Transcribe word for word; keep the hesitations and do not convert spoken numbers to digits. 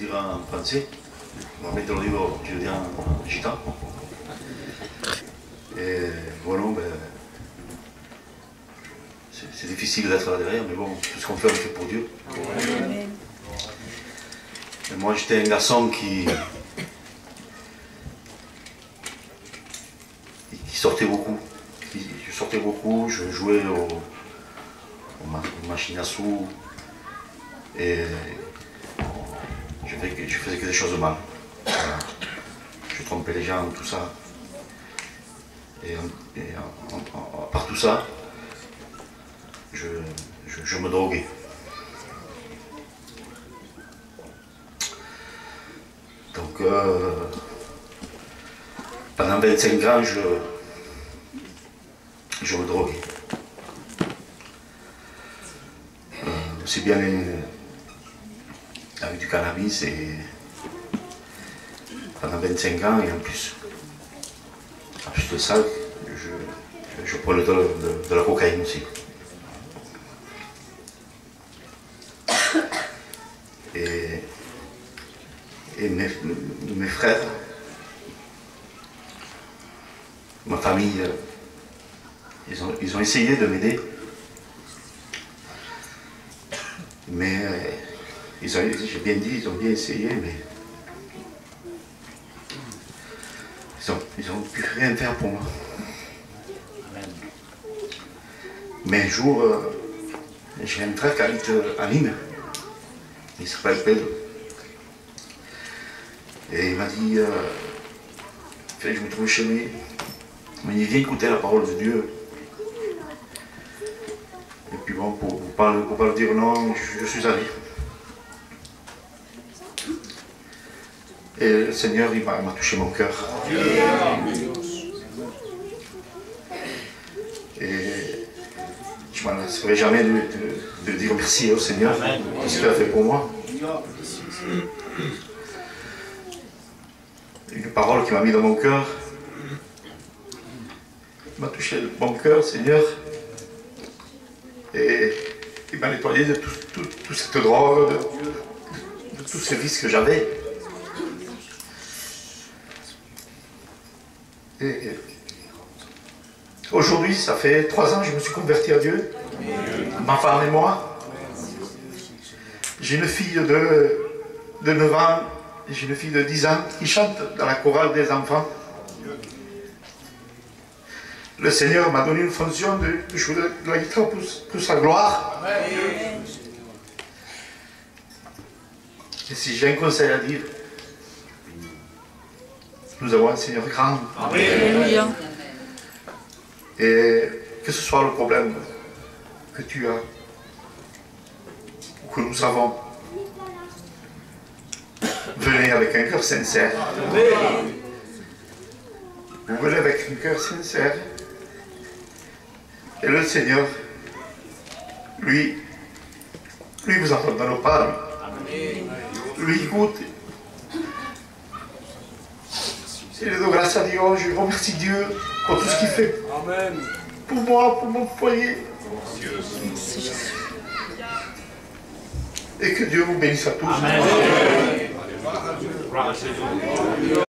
dire en français. Moi, te lo digo, je le dis en gitan. Et voilà, ben, c'est difficile d'être là derrière, mais bon, tout ce qu'on fait, on le fait pour Dieu. Ouais. Et moi, j'étais un garçon qui, qui sortait beaucoup. Qui, je sortais beaucoup, je jouais au, aux machines à sous, et je faisais, je faisais que des choses de mal. Voilà. Je trompais les gens, tout ça. Et, et en, en, en, par tout ça, je, je, je me droguais. Donc, euh, pendant vingt-cinq ans, je, je me droguais. Euh, aussi bien avec du cannabis et pendant vingt-cinq ans et en plus. En plus de ça, je, je prenais de, de, de la cocaïne aussi. Et, et mes, mes frères, ma famille, ils ont, ils ont essayé de m'aider. Mais ils ont, j'ai bien dit, ils ont bien essayé, mais ils n'ont pu rien faire pour moi. Mais un jour, euh, j'ai un frère qui habite à Nîmes. Il s'appelle Pedro. Et il m'a dit, euh, je me trouve chez lui. Il m'a dit, viens écouter la parole de Dieu. Et puis bon, pour ne pas, pas le dire non, je, je suis allé. Et le Seigneur, il m'a touché mon cœur. Et je ne m'en lasserai jamais de, de, de dire merci au Seigneur pour ce qu'il a fait pour moi. Une parole qui m'a mis dans mon cœur, m'a touché mon cœur, Seigneur, et il m'a nettoyé de toute tout, tout cette drogue, de, de, de tous ces vices que j'avais. Et, et aujourd'hui, ça fait trois ans que je me suis converti à Dieu, ma femme et moi. J'ai une fille de, de neuf ans et j'ai une fille de dix ans qui chante dans la chorale des enfants. Le Seigneur m'a donné une fonction de, de jouer de la guitare pour, pour sa gloire. Et si j'ai un conseil à dire, nous avons un Seigneur grand. Amen. Et que ce soit le problème que tu as, ou que nous avons, venez avec un cœur sincère. Vous venez avec un cœur sincère. Et le Seigneur, lui, lui vous abandonne pas, lui. Lui écoute. Il est de grâce à Dieu, je remercie Dieu pour tout ce qu'il fait. Amen. Pour moi, pour mon foyer. Et que Dieu vous bénisse à tous. Amen. Amen.